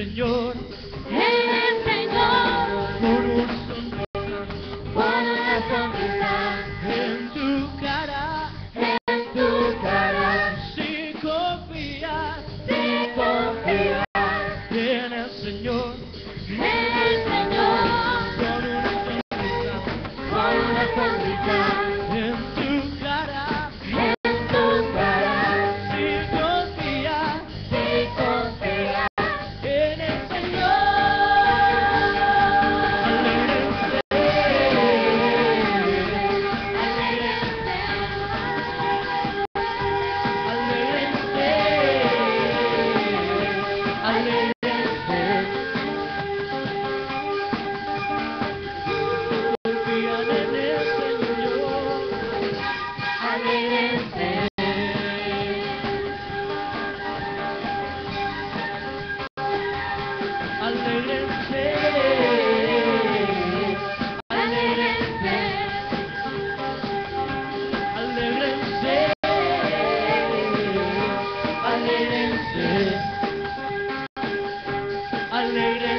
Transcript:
Señor, el Señor, por una sonrisa, por una sonrisa en tu cara, en tu cara, si confías si confías en el Señor, en el Señor, con una sonrisa, por una sonrisa en tu cara, en tu cara, si confías si confías en el Señor, Alegre